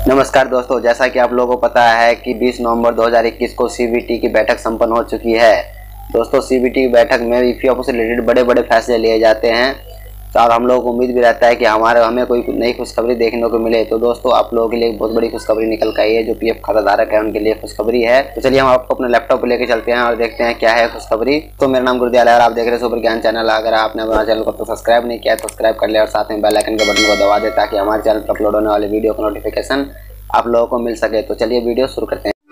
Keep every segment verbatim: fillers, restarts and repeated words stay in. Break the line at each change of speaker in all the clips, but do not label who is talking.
नमस्कार दोस्तों, जैसा कि आप लोगों को पता है कि बीस नवंबर दो हज़ार इक्कीस को सीबीटी की बैठक संपन्न हो चुकी है। दोस्तों, सीबीटी की बैठक में ईपीएफओ से रिलेटेड बड़े बड़े फैसले लिए जाते हैं और हम लोगों को उम्मीद भी रहता है कि हमारे हमें कोई नई खुशखबरी देखने को मिले। तो दोस्तों, आप लोगों के लिए बहुत बड़ी खुशखबरी निकल कर आई है। जो पीएफ खाता धारक है उनके लिए खुशखबरी है। तो चलिए हम आपको अपने लैपटॉप पर लेकर चलते हैं और देखते हैं क्या है खुशखबरी। तो मेरा नाम गुरुदयाल है और आप देख रहे हैं सुपर ज्ञान चैनल। अगर आपने हमारे चैनल को तो सब्सक्राइब नहीं किया तो सब्सक्राइब कर ले और साथ में बेल आइकन के बटन को दबा दे ताकि हमारे चैनल पर अपलोड होने वाले वीडियो का नोटिफिकेशन आप लोगों को मिल सके। तो चलिए वीडियो शुरू करते हैं।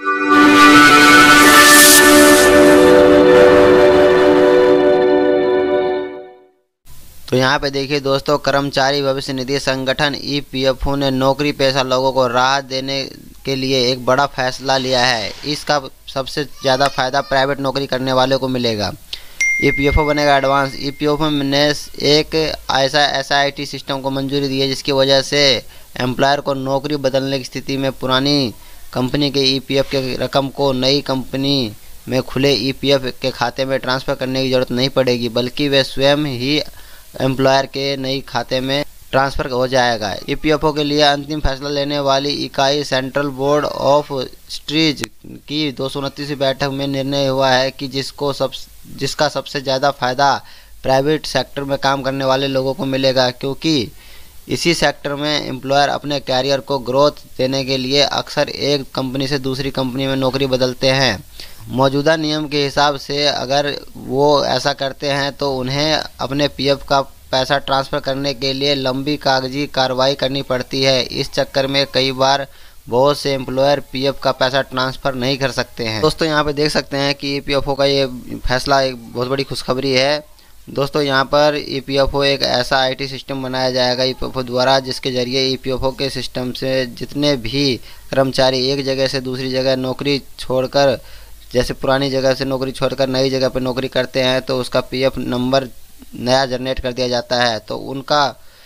तो यहाँ पे देखिए दोस्तों, कर्मचारी भविष्य निधि संगठन ईपीएफओ ने नौकरी पेशा लोगों को राहत देने के लिए एक बड़ा फैसला लिया है। इसका सबसे ज़्यादा फायदा प्राइवेट नौकरी करने वाले को मिलेगा। ईपीएफओ बनेगा एडवांस। ईपीएफओ ने एक ऐसा एसआईटी सिस्टम को मंजूरी दी है जिसकी वजह से एम्प्लॉयर को नौकरी बदलने की स्थिति में पुरानी कंपनी के ईपीएफ के रकम को नई कंपनी में खुले ईपीएफ के खाते में ट्रांसफ़र करने की ज़रूरत नहीं पड़ेगी, बल्कि वे स्वयं ही एम्प्लॉयर के नई खाते में ट्रांसफ़र हो जाएगा। ईपीएफओ के लिए अंतिम फैसला लेने वाली इकाई सेंट्रल बोर्ड ऑफ ट्रस्टीज की दो सौ उनतीसवीं बैठक में निर्णय हुआ है कि जिसको सब जिसका सबसे ज़्यादा फायदा प्राइवेट सेक्टर में काम करने वाले लोगों को मिलेगा, क्योंकि इसी सेक्टर में एम्प्लॉयर अपने कैरियर को ग्रोथ देने के लिए अक्सर एक कंपनी से दूसरी कंपनी में नौकरी बदलते हैं। मौजूदा नियम के हिसाब से अगर वो ऐसा करते हैं तो उन्हें अपने पीएफ का पैसा ट्रांसफ़र करने के लिए लंबी कागजी कार्रवाई करनी पड़ती है। इस चक्कर में कई बार बहुत से एम्प्लॉयर पीएफ का पैसा ट्रांसफ़र नहीं कर सकते हैं। दोस्तों, यहाँ पे देख सकते हैं कि ईपीएफओ का ये फैसला एक बहुत बड़ी खुशखबरी है। दोस्तों, यहाँ पर ईपीएफओ एक ऐसा आईटी सिस्टम बनाया जाएगा ईपीएफओ द्वारा जिसके ज़रिए ईपीएफओ के सिस्टम से जितने भी कर्मचारी एक जगह से दूसरी जगह नौकरी छोड़कर, जैसे पुरानी जगह से नौकरी छोड़कर नई जगह पर नौकरी करते हैं तो उसका पीएफ नंबर नया जनरेट कर दिया जाता है। तो उनका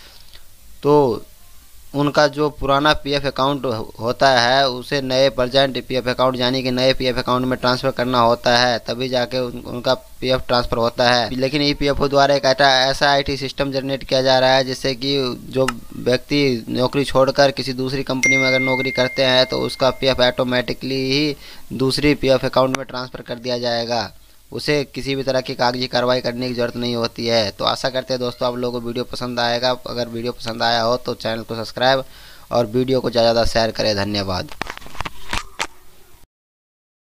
तो उनका जो पुराना पीएफ अकाउंट होता है उसे नए प्रेजेंट पीएफ अकाउंट यानी कि नए पीएफ अकाउंट में ट्रांसफ़र करना होता है, तभी जाके उन, उनका पीएफ ट्रांसफ़र होता है। लेकिन ईपीएफओ द्वारा एक ऐसा आईटी सिस्टम जनरेट किया जा रहा है जिससे कि जो व्यक्ति नौकरी छोड़कर किसी दूसरी कंपनी में अगर नौकरी करते हैं तो उसका पीएफ ऑटोमेटिकली ही दूसरी पीएफ अकाउंट में ट्रांसफ़र कर दिया जाएगा। उसे किसी भी तरह की कागजी कार्रवाई करने की ज़रूरत नहीं होती है। तो आशा करते हैं दोस्तों आप लोगों को वीडियो पसंद आएगा। अगर वीडियो पसंद आया हो तो चैनल को सब्सक्राइब और वीडियो को ज़्यादा से ज़्यादा शेयर करें। धन्यवाद।